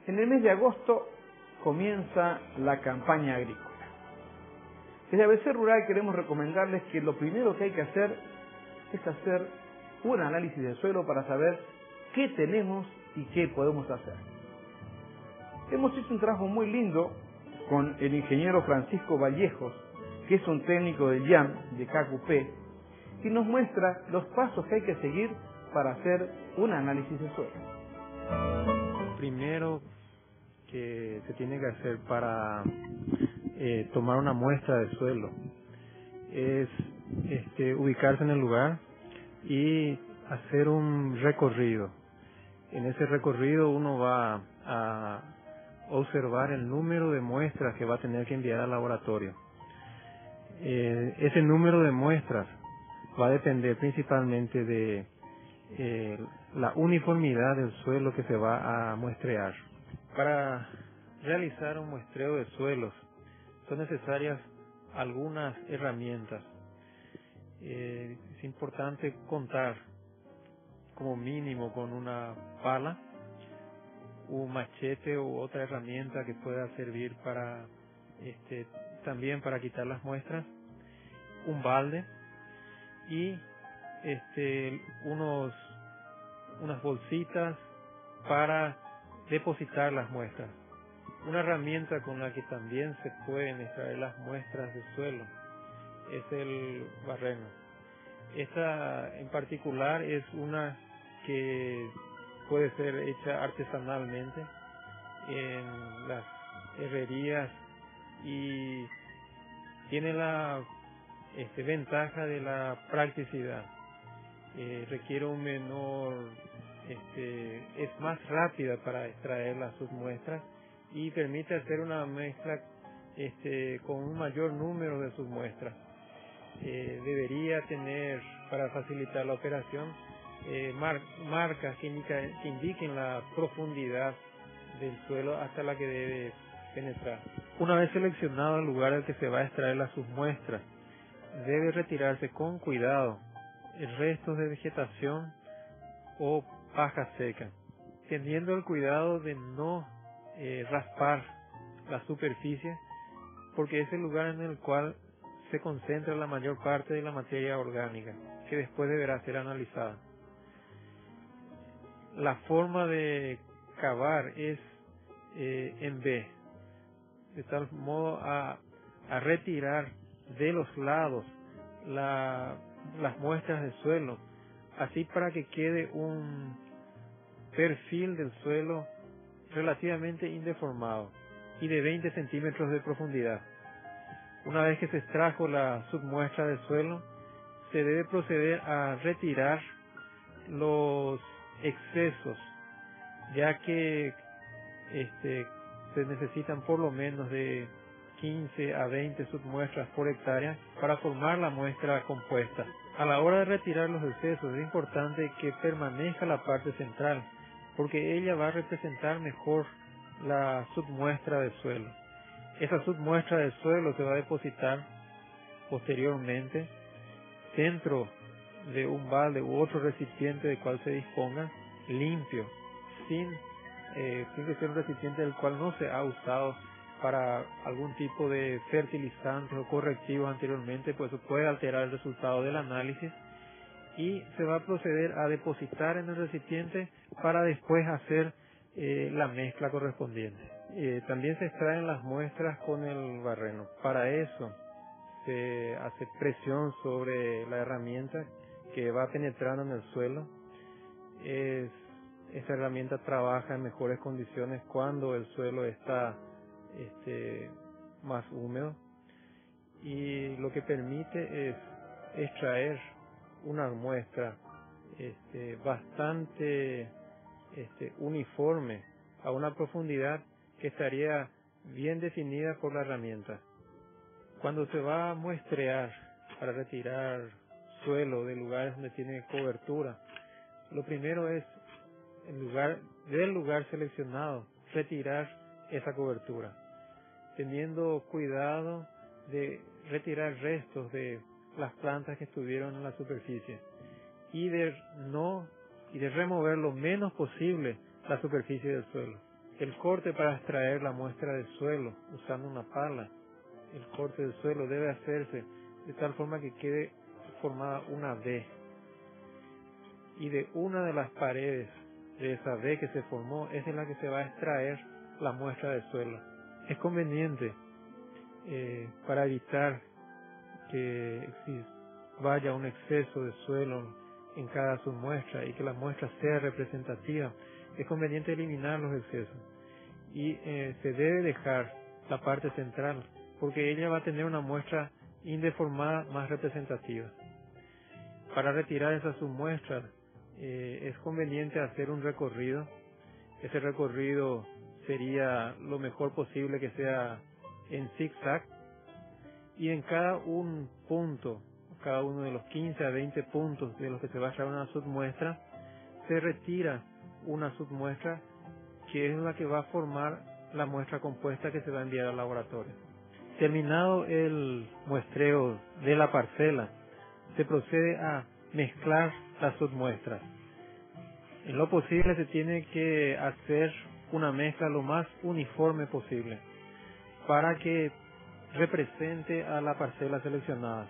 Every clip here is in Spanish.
En el mes de agosto comienza la campaña agrícola. Desde ABC Rural queremos recomendarles que lo primero que hay que hacer es hacer un análisis del suelo para saber qué tenemos y qué podemos hacer. Hemos hecho un trabajo muy lindo con el ingeniero Francisco Vallejos, que es un técnico del IAM, de KQP, y nos muestra los pasos que hay que seguir para hacer un análisis de suelo. Primero que se tiene que hacer para tomar una muestra de suelo es ubicarse en el lugar y hacer un recorrido. En ese recorrido uno va a observar el número de muestras que va a tener que enviar al laboratorio. Ese número de muestras va a depender principalmente de la uniformidad del suelo que se va a muestrear. Para realizar un muestreo de suelos son necesarias algunas herramientas. Es importante contar como mínimo con una pala, un machete u otra herramienta que pueda servir para también para quitar las muestras, un balde y unas bolsitas para depositar las muestras. Una herramienta con la que también se pueden extraer las muestras de suelo es el barreno. Esta en particular es una que puede ser hecha artesanalmente en las herrerías y tiene la ventaja de la practicidad. Requiere un menor, es más rápida para extraer las submuestras y permite hacer una mezcla con un mayor número de submuestras. Debería tener, para facilitar la operación, marcas que indiquen la profundidad del suelo hasta la que debe penetrar. Una vez seleccionado el lugar al que se va a extraer las submuestras, debe retirarse con cuidado restos de vegetación o paja seca, teniendo el cuidado de no raspar la superficie, porque es el lugar en el cual se concentra la mayor parte de la materia orgánica, que después deberá ser analizada. La forma de cavar es en B, de tal modo a retirar de los lados las muestras de suelo, así para que quede un perfil del suelo relativamente indeformado y de 20 centímetros de profundidad. Una vez que se extrajo la submuestra de suelo, se debe proceder a retirar los excesos, ya que se necesitan por lo menos de 15 a 20 submuestras por hectárea para formar la muestra compuesta. A la hora de retirar los excesos es importante que permanezca la parte central, porque ella va a representar mejor la submuestra de suelo. Esa submuestra de suelo se va a depositar posteriormente dentro de un balde u otro recipiente del cual se disponga, limpio, sin que sea un recipiente del cual no se ha usado para algún tipo de fertilizantes o correctivos anteriormente, pues eso puede alterar el resultado del análisis, y se va a proceder a depositar en el recipiente para después hacer la mezcla correspondiente. También se extraen las muestras con el barreno. Para eso se hace presión sobre la herramienta que va penetrando en el suelo. Esta herramienta trabaja en mejores condiciones cuando el suelo está más húmedo, y lo que permite es extraer una muestra bastante uniforme a una profundidad que estaría bien definida por la herramienta. Cuando se va a muestrear para retirar suelo de lugares donde tiene cobertura, lo primero es del lugar seleccionado retirar esa cobertura, teniendo cuidado de retirar restos de las plantas que estuvieron en la superficie y de remover lo menos posible la superficie del suelo. El corte para extraer la muestra del suelo usando una pala. El corte del suelo debe hacerse de tal forma que quede formada una V. Y de una de las paredes de esa V que se formó es de la que se va a extraer la muestra del suelo. Es conveniente para evitar que vaya un exceso de suelo en cada submuestra y que la muestra sea representativa, es conveniente eliminar los excesos y se debe dejar la parte central porque ella va a tener una muestra indeformada más representativa. Para retirar esas submuestras es conveniente hacer un recorrido. Ese recorrido sería lo mejor posible que sea en zigzag y en cada un punto, cada uno de los 15 a 20 puntos de los que se va a echar una submuestra, se retira una submuestra que es la que va a formar la muestra compuesta que se va a enviar al laboratorio. Terminado el muestreo de la parcela, se procede a mezclar las submuestras. En lo posible se tiene que hacer una mezcla lo más uniforme posible para que represente a la parcela seleccionada.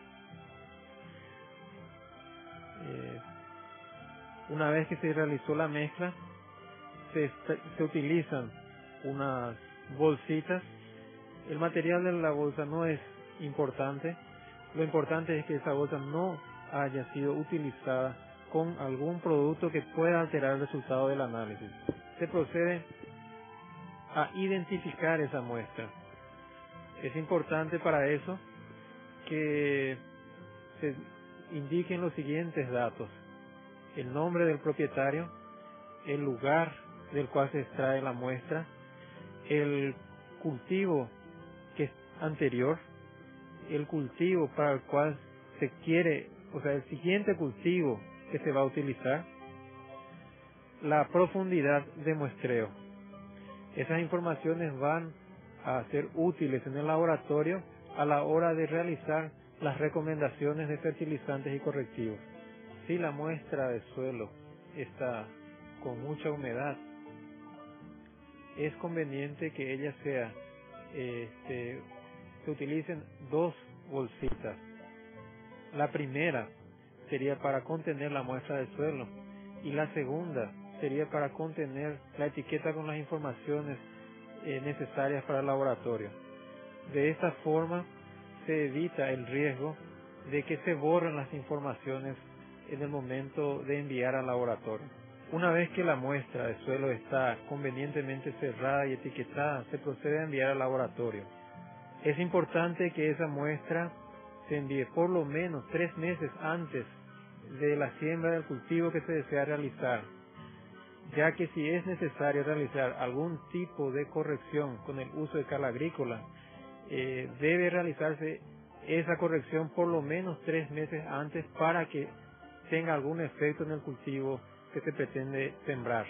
Una vez que se realizó la mezcla, se utilizan unas bolsitas. El material de la bolsa no es importante. Lo importante es que esa bolsa no haya sido utilizada con algún producto que pueda alterar el resultado del análisis. Se procede a identificar esa muestra. Es importante para eso que se indiquen los siguientes datos: el nombre del propietario, el lugar del cual se extrae la muestra, el cultivo que es anterior, el cultivo para el cual se quiere, o sea, el siguiente cultivo que se va a utilizar, la profundidad de muestreo. Esas informaciones van a ser útiles en el laboratorio a la hora de realizar las recomendaciones de fertilizantes y correctivos. Si la muestra de suelo está con mucha humedad, es conveniente que ella se utilicen dos bolsitas. La primera sería para contener la muestra del suelo y la segunda sería para contener la etiqueta con las informaciones necesarias para el laboratorio. De esta forma se evita el riesgo de que se borren las informaciones en el momento de enviar al laboratorio. Una vez que la muestra de suelo está convenientemente cerrada y etiquetada, se procede a enviar al laboratorio. Es importante que esa muestra se envíe por lo menos 3 meses antes de la siembra del cultivo que se desea realizar, ya que si es necesario realizar algún tipo de corrección con el uso de cal agrícola, debe realizarse esa corrección por lo menos 3 meses antes para que tenga algún efecto en el cultivo que se pretende sembrar.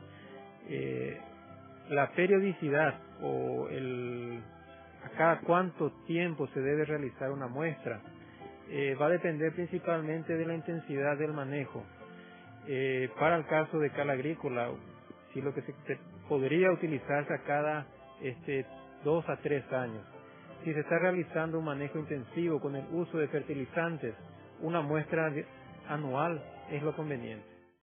La periodicidad o a cada cuánto tiempo se debe realizar una muestra va a depender principalmente de la intensidad del manejo. Para el caso de cal agrícola, si lo que se podría utilizarse a cada 2 a 3 años. Si se está realizando un manejo intensivo con el uso de fertilizantes, una muestra anual es lo conveniente.